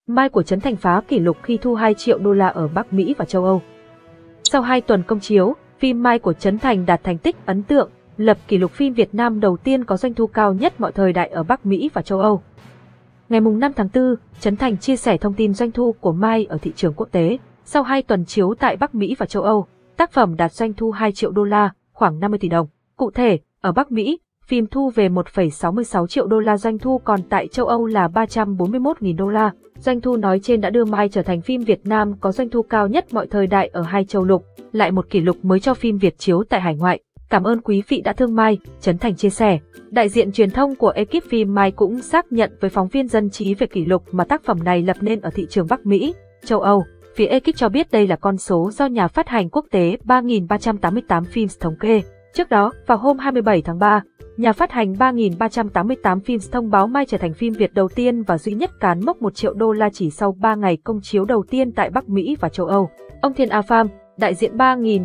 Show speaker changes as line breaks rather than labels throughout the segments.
Mai của Trấn Thành phá kỷ lục khi thu 2 triệu đô la ở Bắc Mỹ và châu Âu. Sau 2 tuần công chiếu, phim Mai của Trấn Thành đạt thành tích ấn tượng, lập kỷ lục phim Việt Nam đầu tiên có doanh thu cao nhất mọi thời đại ở Bắc Mỹ và châu Âu. Ngày 5 tháng 4, Trấn Thành chia sẻ thông tin doanh thu của Mai ở thị trường quốc tế. Sau 2 tuần chiếu tại Bắc Mỹ và châu Âu, tác phẩm đạt doanh thu 2 triệu đô la, khoảng 50 tỷ đồng. Cụ thể, ở Bắc Mỹ, phim thu về 1,66 triệu đô la doanh thu, còn tại châu Âu là 341.000 đô la. Doanh thu nói trên đã đưa Mai trở thành phim Việt Nam có doanh thu cao nhất mọi thời đại ở 2 châu lục, lại một kỷ lục mới cho phim Việt chiếu tại hải ngoại. Cảm ơn quý vị đã thương Mai, Trấn Thành chia sẻ. Đại diện truyền thông của ekip phim Mai cũng xác nhận với phóng viên Dân trí về kỷ lục mà tác phẩm này lập nên ở thị trường Bắc Mỹ, châu Âu. Phía ekip cho biết đây là con số do nhà phát hành quốc tế 3.388 Films thống kê. Trước đó, vào hôm 27 tháng 3, nhà phát hành 3.388 Films thông báo Mai trở thành phim Việt đầu tiên và duy nhất cán mốc 1 triệu đô la chỉ sau 3 ngày công chiếu đầu tiên tại Bắc Mỹ và châu Âu. Ông Thiên A Pham, đại diện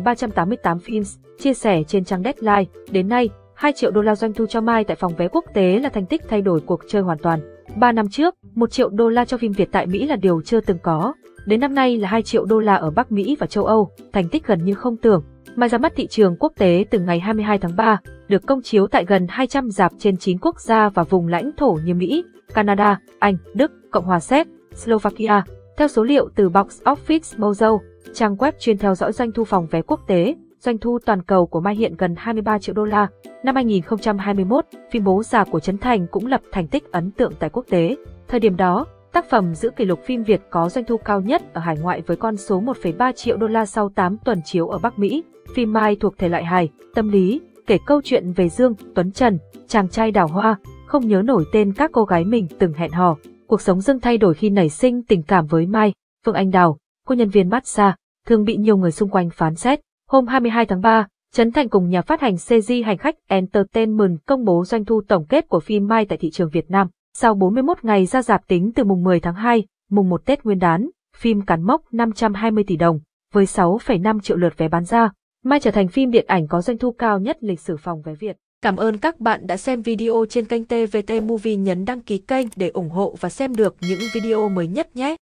3.388 Films, chia sẻ trên trang Deadline, đến nay, 2 triệu đô la doanh thu cho Mai tại phòng vé quốc tế là thành tích thay đổi cuộc chơi hoàn toàn. 3 năm trước, 1 triệu đô la cho phim Việt tại Mỹ là điều chưa từng có. Đến năm nay là 2 triệu đô la ở Bắc Mỹ và châu Âu, thành tích gần như không tưởng. Mai ra mắt thị trường quốc tế từ ngày 22 tháng 3, được công chiếu tại gần 200 rạp trên 9 quốc gia và vùng lãnh thổ như Mỹ, Canada, Anh, Đức, Cộng hòa Séc, Slovakia. Theo số liệu từ Box Office Mojo, trang web chuyên theo dõi doanh thu phòng vé quốc tế, doanh thu toàn cầu của Mai hiện gần 23 triệu đô la. Năm 2021, phim Bố Già của Trấn Thành cũng lập thành tích ấn tượng tại quốc tế. Thời điểm đó, tác phẩm giữ kỷ lục phim Việt có doanh thu cao nhất ở hải ngoại với con số 1,3 triệu đô la sau 8 tuần chiếu ở Bắc Mỹ. Phim Mai thuộc thể loại hài, tâm lý, kể câu chuyện về Dương, Tuấn Trần, chàng trai đào hoa, không nhớ nổi tên các cô gái mình từng hẹn hò. Cuộc sống Dương thay đổi khi nảy sinh tình cảm với Mai, Phương Anh Đào, cô nhân viên massage, thường bị nhiều người xung quanh phán xét. Hôm 22 tháng 3, Trấn Thành cùng nhà phát hành CG Hành Khách Entertainment công bố doanh thu tổng kết của phim Mai tại thị trường Việt Nam. Sau 41 ngày ra rạp tính từ mùng 10 tháng 2, mùng 1 Tết Nguyên đán, phim cán mốc 520 tỷ đồng, với 6,5 triệu lượt vé bán ra. Mai trở thành phim điện ảnh có doanh thu cao nhất lịch sử phòng vé Việt. Cảm ơn các bạn đã xem video trên kênh TVT Movie, nhấn đăng ký kênh để ủng hộ và xem được những video mới nhất nhé.